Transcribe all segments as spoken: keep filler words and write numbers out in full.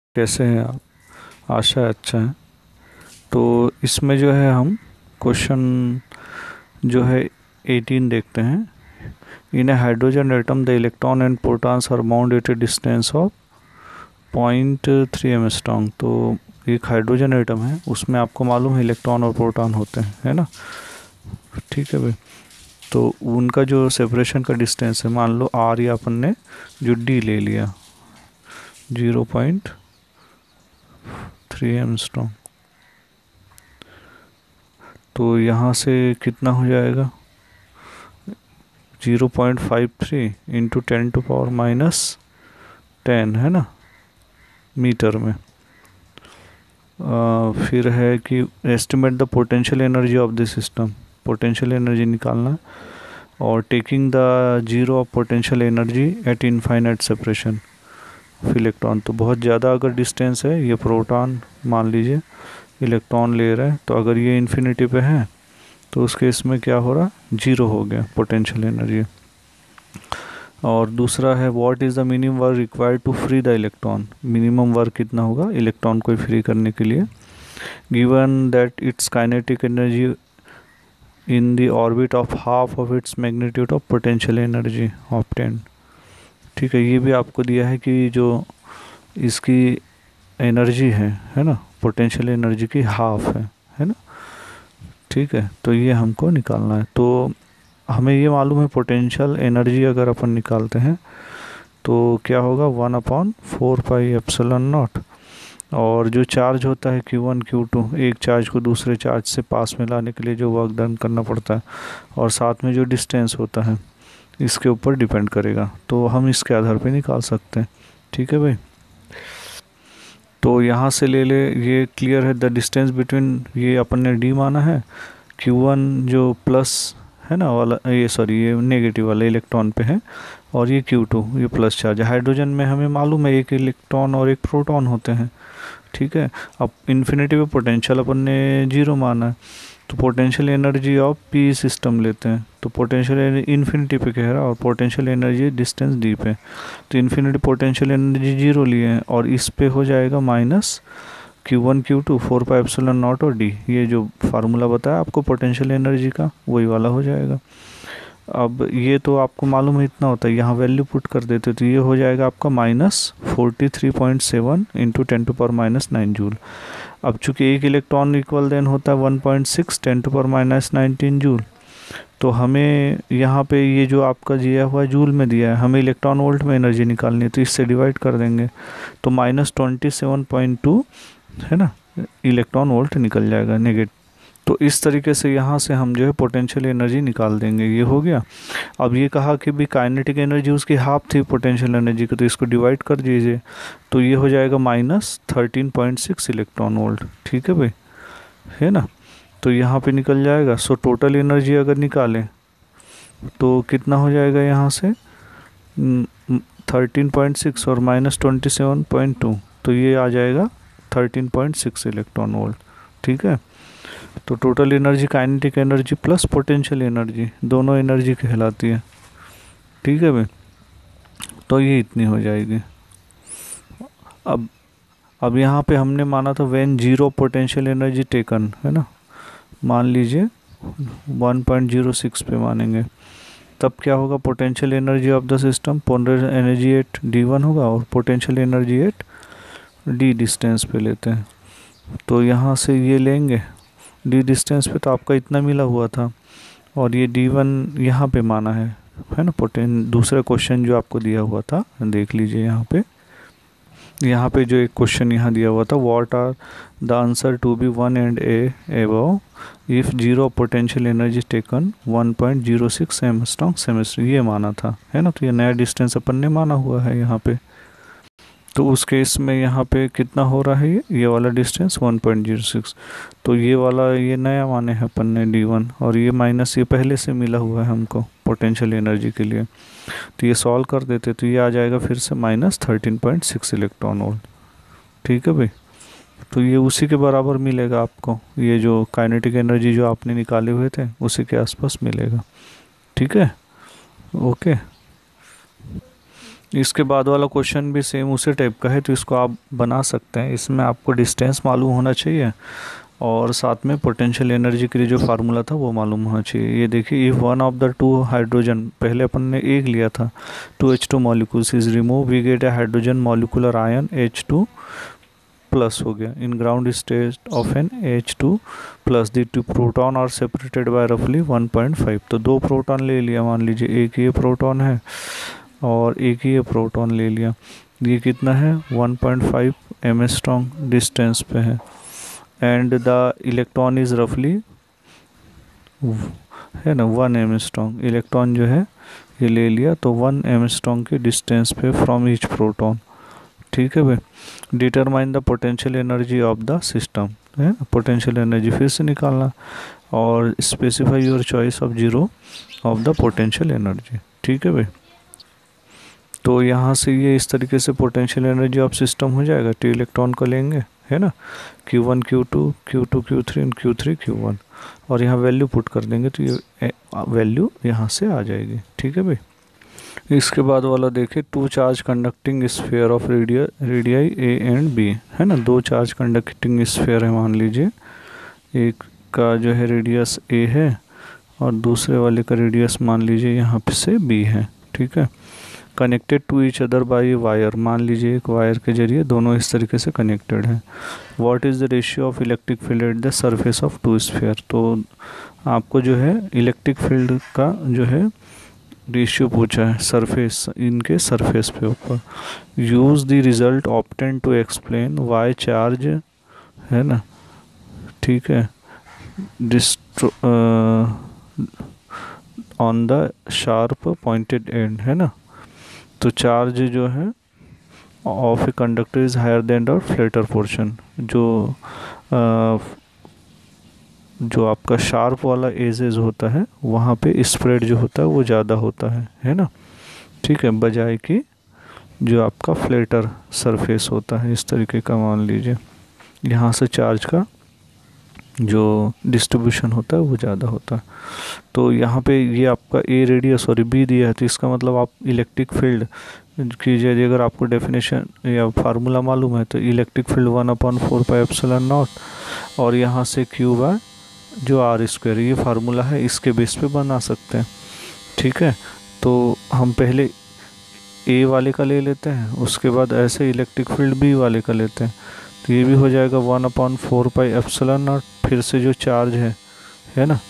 कैसे हैं आप? आशा है अच्छा है। तो इसमें जो है हम क्वेश्चन जो है एटीन देखते हैं। In a hydrogen atom the electron and protons are bound at a distance of point three angstrom. तो एक हाइड्रोजन एटम है, उसमें आपको मालूम है इलेक्ट्रॉन और प्रोटॉन होते हैं, है ना। ठीक है भाई। तो उनका जो सेपरेशन का डिस्टेंस है, मान लो आर, या अपन ने जो डी ले लिया zero point three angstrom. तो यहाँ से कितना हो जाएगा? Zero point five three into ten to power minus ten, है ना, मीटर में। आ, फिर है कि estimate the potential energy of the system. Potential energy निकालना, और taking the zero of potential energy at infinite separation of electron. तो बहुत ज़्यादा अगर डिस्टेंस है, ये प्रोटॉन मान लीजिए इलेक्ट्रॉन ले रहा है, तो अगर ये इन्फिनिटी पे है तो उस केस में क्या हो रहा, जीरो हो गया पोटेंशियल एनर्जी। और दूसरा है what is the minimum work required to free the electron. Minimum work कितना होगा इलेक्ट्रॉन को फ्री करने के लिए, given that its kinetic energy in the orbit of half of its magnitude of potential energy obtained. ठीक है, ये भी आपको दिया है कि जो इसकी एनर्जी है है ना, पोटेंशियल एनर्जी की हाफ है है ना। ठीक है, तो ये हमको निकालना है। तो हमें ये मालूम है पोटेंशियल एनर्जी अगर अपन निकालते हैं तो क्या होगा, one upon four pi epsilon naught. और जो चार्ज होता है क्यू वन क्यू टू, एक चार्ज को दूसरे चार्ज से पास में लाने के लिए जो वर्क डन करना पड़ता है, और साथ में जो डिस्टेंस होता है, इसके ऊपर डिपेंड करेगा। तो हम इसके आधार पे निकाल सकते हैं। ठीक है भाई। तो यहाँ से ले ले, ये क्लियर है। द डिस्टेंस बिटवीन, ये अपन ने डी माना है, क्यू वन जो प्लस है ना वाला, ये सॉरी ये नेगेटिव वाला इलेक्ट्रॉन पे है, और ये क्यू टू ये प्लस चार्ज है। हाइड्रोजन में हमें मालूम है एक इलेक्ट्रॉन और एक प्रोटॉन होते हैं। ठीक है, अब इन्फिनिटी पे पोटेंशियल अपन ने जीरो माना है, तो potential energy of P system लेते हैं। तो पोटेंशियल इन्फिनिटी पे कह रहा है, और पोटेंशियल एनर्जी डिस्टेंस डी पे। तो इन्फिनिटी पोटेंशियल एनर्जी जीरो लिए हैं, और इस पे हो जाएगा minus Q one Q two four pi epsilon naught और डी। ये जो फार्मूला बताया आपको पोटेंशियल एनर्जी का, वही वाला हो जाएगा। अब ये तो आपको मालूम है इतना होता है, यहाँ वैल्यू पुट कर देते तो ये हो जाएगा आपका minus forty three point seven into ten to power minus nine joule. अब चूंकि एक इलेक्ट्रॉन इक्वल देन होता है one point six ten to power minus nineteen joule, तो हमें यहाँ पे ये जो आपका दिया हुआ जूल में दिया है, हमें इलेक्ट्रॉन वोल्ट में एनर्जी निकालनी है, तो इससे डिवाइड कर देंगे तो minus twenty seven point two है ना, इलेक्ट्रॉन वोल्ट निकल जाएगा नेगेटिव। तो इस तरीके से यहाँ से हम जो है पोटेंशियल एनर्जी निकाल देंगे। ये हो गया। अब ये कहा कि भी काइनेटिक एनर्जी उसकी हाफ थी पोटेंशियल एनर्जी की, तो इसको डिवाइड कर दीजिए, तो ये हो जाएगा minus thirteen point six electron volt. ठीक है भाई, है ना। तो यहाँ पे निकल जाएगा। सो टोटल एनर्जी अगर निकालें तो कितना हो जाएगा, यहाँ से थर्टीन पॉइंट सिक्स और minus twenty seven point two, तो ये आ जाएगा thirteen point six electron volt. ठीक है, तो total energy kinetic energy plus potential energy दोनों एनर्जी कहलाती है। ठीक है भाई, तो ये इतनी हो जाएगी। अब अब यहाँ पे हमने माना था when zero potential energy taken, है ना, मान लीजिए वन पॉइंट ज़ीरो सिक्स पे मानेंगे, तब क्या होगा, potential energy of the system, potential energy at D one होगा, और potential energy at D distance पे लेते हैं। तो यहाँ से ये लेंगे डी डिस्टेंस पे, तो आपका इतना मिला हुआ था, और ये डी वन यहाँ पे माना है है ना। पोटें दूसरा क्वेश्चन जो आपको दिया हुआ था देख लीजिए, यहाँ पे यहाँ पे जो एक क्वेश्चन यहाँ दिया हुआ था, what are the answer to B one and A above if zero potential energy taken one point zero six angstrom semester, ये माना था, है ना। तो ये नया डिस्टेंस अपन ने माना हुआ है यहाँ पे। तो उस केस में यहाँ पे कितना हो रहा है, ये ये वाला distance one point zero six, तो ये वाला ये नया माने हैं अपन ने डी वन, और ये माइनस ये पहले से मिला हुआ है हमको पोटेंशियल एनर्जी के लिए। तो ये सॉल्व कर देते तो ये आ जाएगा फिर से minus thirteen point six electron volt. ठीक है भाई, तो ये उसी के बराबर मिलेगा आपको, ये जो काइनेटिक एनर्जी जो आपने निकाले हुए थे उसी के आसपास मिलेगा। ठीक है, ओके। इसके बाद वाला क्वेश्चन भी सेम उसी टाइप का है, तो इसको आप बना सकते हैं। इसमें आपको डिस्टेंस मालूम होना चाहिए और साथ में पोटेंशियल एनर्जी के लिए जो फार्मूला था वो मालूम होना चाहिए। ये देखिए, if one of the two hydrogen, पहले अपन ने एक लिया था, two H two molecules is remove, we get a hydrogen molecular ion H two plus हो गया in ground state of an H two plus. The two proton are separated by रफली one point five. तो दो proton ले लिया, मान लीजिए एक ये प्रोटॉन है और एक ही ये प्रोटॉन ले लिया। ये कितना है, one point five angstrom distance पे है, एंड द इलेक्ट्रॉन इज रफली है ना वन एम स्ट्रॉन्ग। इलेक्ट्रॉन जो है ये ले लिया, तो वन एम स्ट्रॉन्ग के डिस्टेंस पे फ्रॉम ईच प्रोटॉन। ठीक है भाई। Determine the potential energy of the system, है ना, पोटेंशियल एनर्जी फिर से निकालना, और specify your choice of zero of the potential energy. ठीक है भाई। तो यहाँ से ये इस तरीके से पोटेंशियल एनर्जी ऑफ सिस्टम हो जाएगा। टी इलेक्ट्रॉन को लेंगे, है ना, Q one Q two Q two Q three and Q three Q one, और यहाँ वैल्यू पुट कर देंगे तो ये वैल्यू यहाँ से आ जाएगी। ठीक है भाई। इसके बाद वाला देखिए, two charge conducting sphere of radii radii A and B, है ना, दो चार्ज कंडक्टिंग स्फीयर है मान लीजिए, एक का जो है रेडियस ए है और दूसरे वाले का रेडियस मान लीजिए यहाँ पे से बी है। ठीक है। Connected to each other by wire, मान लीजिए एक वायर के जरिए दोनों इस तरीके से कनेक्टेड हैं। What is the ratio of electric field at the surface of two sphere. तो आपको जो है इलेक्ट्रिक फील्ड का जो है रेशियो पूछा है सरफेस, इनके सरफेस पे ऊपर। Use the result obtain to explain why charge, है ना, ठीक है, डिस्ट्रो on the sharp pointed end, है ना। तो चार्ज जो है of a conductor is higher than the flatter portion, जो आ, जो आपका शार्प वाला एजेज होता है वहाँ पे स्प्रेड जो होता है वो ज़्यादा होता है है ना। ठीक है, बजाय कि जो आपका फ्लैटर सरफेस होता है इस तरीके का, मान लीजिए यहाँ से चार्ज का जो डिस्ट्रीब्यूशन होता है वो ज़्यादा होता है। तो यहाँ पे ये आपका ए रेडियस और बी दिया है, तो इसका मतलब आप इलेक्ट्रिक फील्ड कीजिए। अगर आपको डेफिनेशन या फार्मूला मालूम है तो electric field one upon four pi epsilon naught, और यहाँ से क्यू बाय जो आर स्क्वायर, ये फार्मूला है, इसके बेस पे बना सकते हैं। ठीक है, तो हम पहले ए वाले का ले लेते हैं, उसके बाद ऐसे इलेक्ट्रिक फील्ड बी वाले का लेते हैं, तो ये भी हो जाएगा one upon four pi epsilon naught, फिर से जो चार्ज है है ना,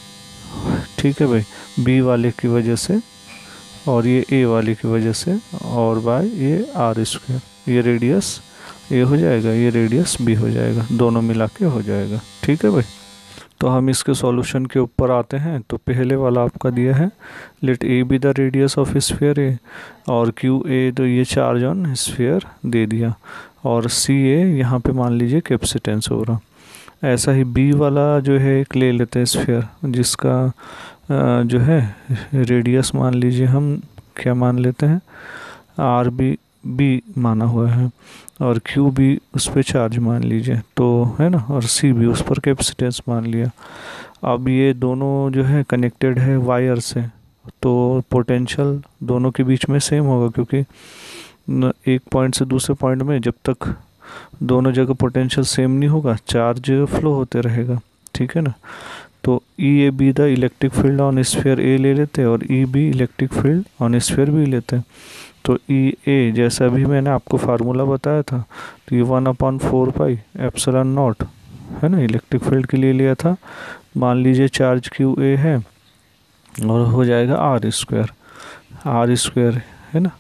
ठीक है भाई, बी वाले की वजह से और ये ए वाले की वजह से, और बाय ये आर स्क्वायर, ये रेडियस ए हो जाएगा, ये रेडियस बी हो जाएगा, दोनों मिला के हो जाएगा। ठीक है भाई। तो हम इसके सॉल्यूशन के ऊपर आते हैं। तो पहले वाला आपका दिया है, let A be the radius of sphere A, और क्यू ए तो ये चार्ज ऑन स्फीयर दे दिया, और सी ए यहाँ पे मान लीजिए कैपेसिटेंस हो रहा। ऐसा ही बी वाला जो है एक ले लेते हैं स्फीयर, जिसका जो है रेडियस मान लीजिए हम क्या मान लेते हैं, आर बी बी माना हुआ है, और क्यू भी उस पर चार्ज मान लीजिए, तो है ना, और सी भी उस पर कैपेसिटेंस मान लिया। अब ये दोनों जो है कनेक्टेड है वायर से, तो पोटेंशियल दोनों के बीच में सेम होगा, क्योंकि एक पॉइंट से दूसरे पॉइंट में जब तक दोनों जगह पोटेंशियल सेम नहीं होगा चार्ज फ्लो होते रहेगा। ठीक है ना। तो E A be the electric field on sphere A ले लेते हैं, और E B electric field on sphere B लेते हैं। तो ई ए जैसा भी मैंने आपको फार्मूला बताया था, तो ये one upon four pi epsilon naught, है ना, इलेक्ट्रिक फील्ड के लिए लिया था। मान लीजिए चार्ज क्यू ए है और हो जाएगा आर स्क्वायर, आर स्क्वायर है ना,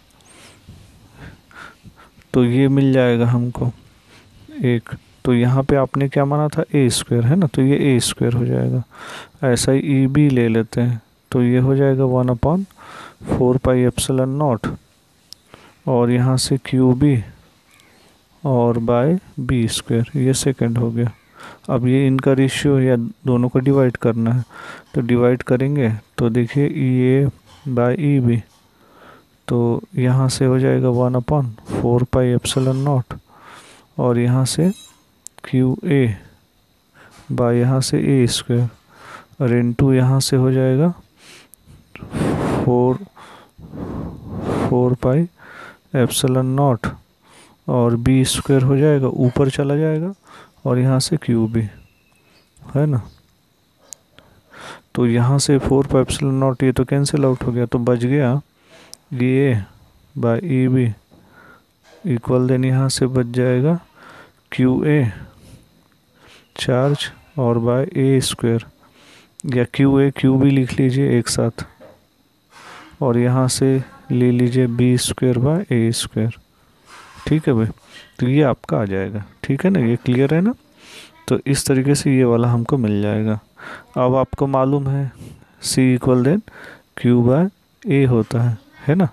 तो ये मिल जाएगा हमको एक। तो यहाँ पे आपने क्या माना था, ए स्क्वायर, है ना, तो ये ए स्क्वायर हो जाएगा। ऐसा ही ई बी ले लेते हैं, तो ये हो जाएगा one upon four pi epsilon naught, और यहाँ से क्यू बी और बाय बी स्क्वायर, ये सेकंड हो गया। अब ये इनका रेशियो या दोनों को डिवाइड करना है, तो डिवाइड करेंगे तो देखिए ई ए बाय ई बी, तो यहाँ से हो जाएगा one upon four pi epsilon naught, और यहाँ से क्यू ए बाय यहाँ से ए स्क्वायर, और इनटू यहाँ से हो जाएगा four four pi epsilon naught और बी स्क्वायर हो जाएगा, ऊपर चला जाएगा, और यहाँ से क्यू बी, है ना। तो यहाँ से फोर पाई एप्सिलॉन नॉट ये तो कैंसिल आउट हो गया, तो बच गया ये by E B equal then यहाँ से बच जाएगा क्यू ए चार्ज और बाय ए स्क्वायर, या क्यू ए क्यू बी लिख लीजिए एक साथ, और यहाँ से ले लीजिए B square by A square. ठीक है भाई, तो ये आपका आ जाएगा। ठीक है ना, ये क्लियर है ना। तो इस तरीके से ये वाला हमको मिल जाएगा। अब आपको मालूम है C equal then Q by A होता है है ना,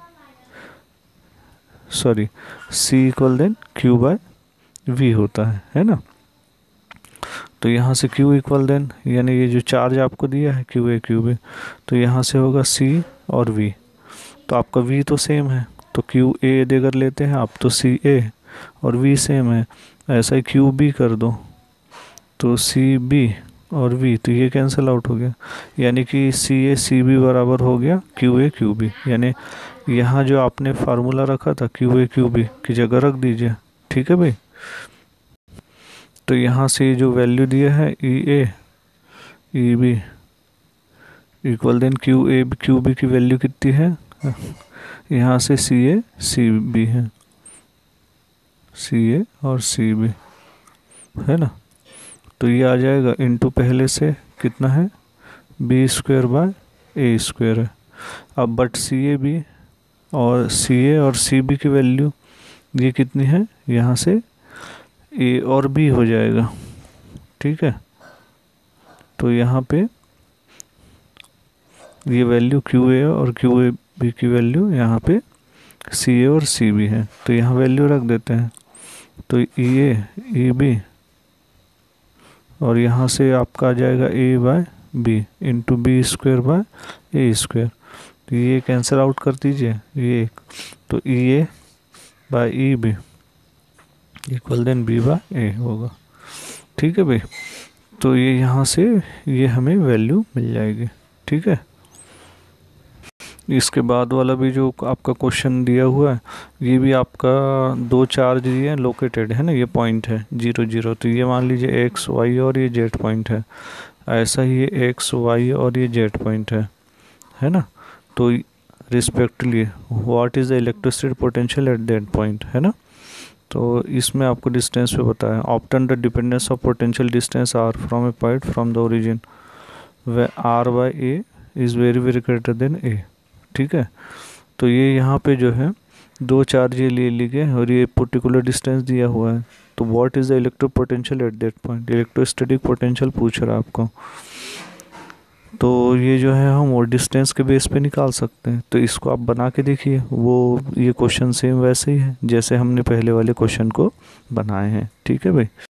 sorry C equal then Q by V होता है है ना। तो यहाँ से Q इक्वल देन, यानी ये जो चार्ज आपको दिया है क्यू ए क्यू बी, तो यहाँ से होगा C और V। तो आपका V तो सेम है, तो क्यू ए देकर लेते हैं आप, तो सी ए और V सेम है, ऐसा ही क्यू बी कर दो, तो सी बी और V, तो ये कैंसिल आउट हो गया, यानी कि सी ए सी बी बराबर हो गया क्यू ए क्यू बी। यानी यहाँ जो आपने फार्मूला रखा था क्यू ए क्यू बी की जगह रख दीजिए। ठीक है भाई, तो यहाँ से जो वैल्यू दिया है E A E B equal then Q A Q B की वैल्यू कितनी है, यहाँ से सी ए सी बी है, सी ए और सी बी, है ना। तो ये आ जाएगा इनटू पहले से कितना है B square by A square है। अब बट सी ए बी और सी ए और सी बी की वैल्यू ये कितनी है, यहाँ से ए और बी हो जाएगा। ठीक है, तो यहाँ पे ये वैल्यू क्यू ए और क्यू ए बी की वैल्यू यहाँ पे सी ए और सी बी है, तो यहाँ वैल्यू रख देते हैं। तो ई ए ई बी और यहाँ से आपका आ जाएगा A by B into B square by A square, तो ये कैंसिल आउट कर दीजिए ये एक, तो E A by E B equal then B by A होगा। ठीक है भाई, तो ये यहाँ से ये हमें वैल्यू मिल जाएगी। ठीक है, इसके बाद वाला भी जो आपका क्वेश्चन दिया हुआ है, ये भी आपका दो चार्ज दिए हैं लोकेटेड, है ना, ये पॉइंट है जीरो जीरो, तो ये मान लीजिए एक्स वाई और ये जेड पॉइंट है, ऐसा ही ये एक्स वाई और ये जेड पॉइंट है है ना। तो respectively what is the electricity potential at that point, है ना। तो इसमें आपको डिस्टेंस पे बताया, obtain the dependence of potential distance R from a point from the origin where R by A is very very greater than A. ठीक है, तो ये यहाँ पे जो है दो चार्ज ये ले लिए और ये पर्टिकुलर डिस्टेंस दिया हुआ है, तो what is the electric potential at that point, electrostatic potential पूछ रहा है आपको। तो ये जो है हम वो डिस्टेंस के बेस पे निकाल सकते हैं, तो इसको आप बना के देखिए, वो ये क्वेश्चन सेम वैसे ही है जैसे हमने पहले वाले क्वेश्चन को बनाए हैं। ठीक है भाई।